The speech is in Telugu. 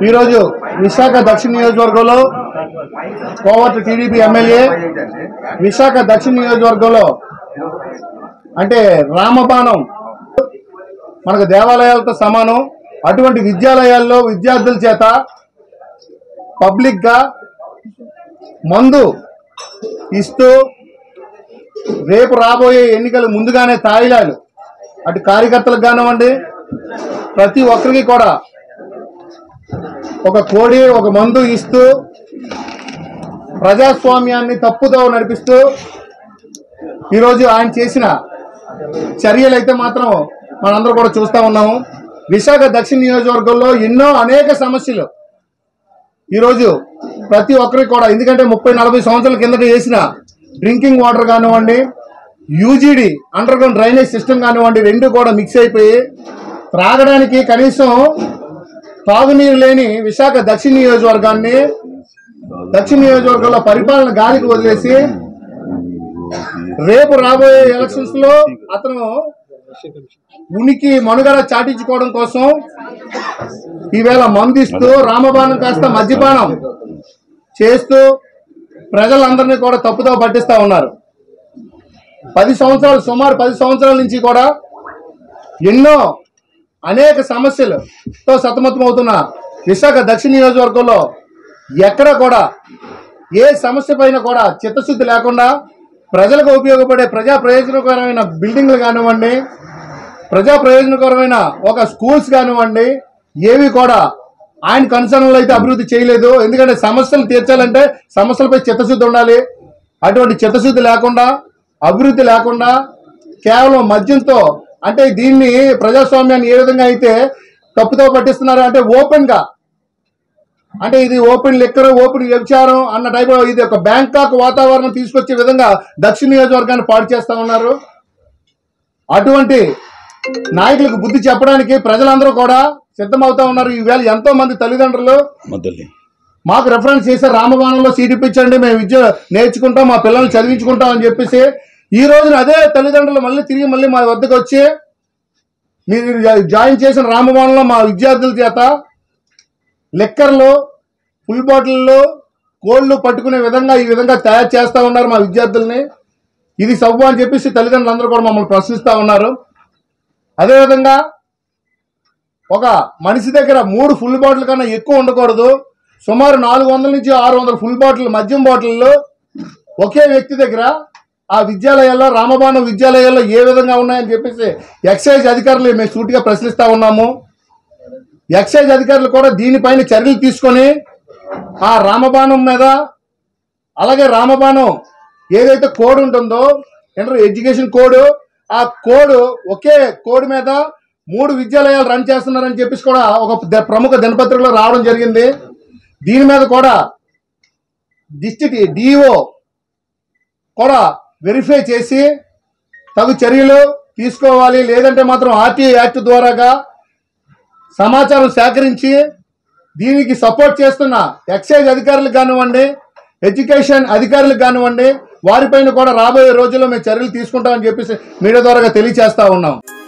ఈరోజు విశాఖ దక్షిణ నియోజకవర్గంలో కోవట్ల టీడీపీ ఎమ్మెల్యే విశాఖ దక్షిణ నియోజకవర్గంలో అంటే రామబాణం మనకు దేవాలయాలతో సమానం. అటువంటి విద్యాలయాల్లో విద్యార్థుల చేత పబ్లిక్ గా మందు ఇస్తూ రేపు రాబోయే ఎన్నికలు ముందుగానే తాయిలాలు అటు కార్యకర్తలకు కానివ్వండి ప్రతి ఒక్కరికి కూడా ఒక కోడి ఒక మందు ఇస్తూ ప్రజాస్వామ్యాన్ని తప్పుదో నడిపిస్తూ ఈరోజు ఆయన చేసిన చర్యలు అయితే మాత్రం మనందరూ కూడా చూస్తూ ఉన్నాము. విశాఖ దక్షిణ నియోజకవర్గంలో అనేక సమస్యలు ఈరోజు ప్రతి ఒక్కరికి కూడా, ఎందుకంటే 30-40 సంవత్సరాల కిందట చేసిన డ్రింకింగ్ వాటర్ కానివ్వండి, UGD underground drainage system కానివ్వండి, రెండు కూడా మిక్స్ అయిపోయి త్రాగడానికి కనీసం తాగునీరు లేని విశాఖ దక్షిణ నియోజకవర్గంలో పరిపాలన గాలికి వదిలేసి రేపు రాబోయే ఎలక్షన్స్ లో అతను ఉనికి మనుగడ చాటించుకోవడం కోసం ఈవేళ మందిస్తూ రామబాణం కాస్త మద్యపానం చేస్తూ ప్రజలందరినీ కూడా తప్పుదో పట్టిస్తా ఉన్నారు. సుమారు 10 సంవత్సరాల నుంచి కూడా అనేక సమస్యలతో సతమతమవుతున్న విశాఖ దక్షిణ నియోజకవర్గంలో ఎక్కడ కూడా ఏ సమస్య పైన కూడా చిత్తశుద్ధి లేకుండా ప్రజలకు ఉపయోగపడే ప్రజా ప్రయోజనకరమైన బిల్డింగ్లు కానివ్వండి, ప్రజా ప్రయోజనకరమైన ఒక స్కూల్స్ కానివ్వండి, ఏవి కూడా ఆయన కన్సర్న్లో అయితే అభివృద్ధి చేయలేదు. ఎందుకంటే సమస్యలు తీర్చాలంటే సమస్యలపై చిత్తశుద్ధి ఉండాలి. అటువంటి చిత్తశుద్ధి లేకుండా, అభివృద్ధి లేకుండా కేవలం మద్యంతో, అంటే దీన్ని ప్రజాస్వామ్యాన్ని ఏ విధంగా అయితే తప్పుతో పట్టిస్తున్నారు అంటే ఓపెన్ గా, అంటే ఇది ఓపెన్ లిక్కర్, ఓపెన్ వ్యభిచారం అన్న టైప్, ఇది ఒక బ్యాంకాక్ వాతావరణం తీసుకొచ్చే విధంగా దక్షిణ నియోజకవర్గాన్ని పాడు చేస్తా ఉన్నారు. అటువంటి నాయకులకు బుద్ధి చెప్పడానికి ప్రజలందరూ కూడా సిద్ధమవుతా ఉన్నారు. ఈవేళ ఎంతో మంది తల్లిదండ్రులు మాకు రెఫరెన్స్ చేశారు, రామబాణంలో సీట్ ఇప్పించండి, మేము విద్య నేర్చుకుంటాం, మా పిల్లల్ని చదివించుకుంటాం అని చెప్పేసి ఈ రోజున అదే తల్లిదండ్రులు తిరిగి మా వద్దకు వచ్చి మీరు జాయిన్ చేసిన రామబాణంలో మా విద్యార్థుల చేత లిక్కర్లు, ఫుల్ బాటిల్లో కోళ్లు పట్టుకునే విధంగా ఈ విధంగా తయారు చేస్తూ ఉన్నారు మా విద్యార్థుల్ని. ఇది సవ్వు అని చెప్పేసి తల్లిదండ్రులందరూ కూడా మమ్మల్ని ప్రశ్నిస్తూ ఉన్నారు. అదేవిధంగా ఒక మనిషి దగ్గర 3 ఫుల్ బాటిల్ కన్నా ఎక్కువ ఉండకూడదు. సుమారు 400 నుంచి 600 ఫుల్ బాటిల్ మద్యం బాటిల్లో ఒకే వ్యక్తి దగ్గర ఆ విద్యాలయాల్లో, రామబాణం విద్యాలయాల్లో ఏ విధంగా ఉన్నాయని చెప్పేసి ఎక్సైజ్ అధికారులు మేము సూటిగా ప్రశ్నిస్తూ ఉన్నాము. ఎక్సైజ్ అధికారులు కూడా దీనిపైన చర్యలు తీసుకొని ఆ రామబాణం మీద, అలాగే రామబాణం ఏదైతే కోడ్ ఉంటుందో ఎడ్యుకేషన్ కోడ్, ఆ కోడ్ ఒకే కోడ్ మీద 3 విద్యాలయాలు రన్ చేస్తున్నారని చెప్పేసి కూడా ఒక ప్రముఖ దినపత్రికలో రావడం జరిగింది. దీని మీద కూడా డిస్ట్రిక్ట్ డిఓ కూడా వెరిఫై చేసి తగు చర్యలు తీసుకోవాలి. లేదంటే మాత్రం ఆర్టీఐ యాక్ట్ ద్వారాగా సమాచారం సేకరించి దీనికి సపోర్ట్ చేస్తున్న ఎక్సైజ్ అధికారులకు కానివ్వండి, ఎడ్యుకేషన్ అధికారులకు కానివ్వండి, వారిపైన కూడా రాబోయే రోజుల్లో మేము చర్యలు తీసుకుంటామని చెప్పేసి మీడియా ద్వారా తెలియజేస్తా ఉన్నాం.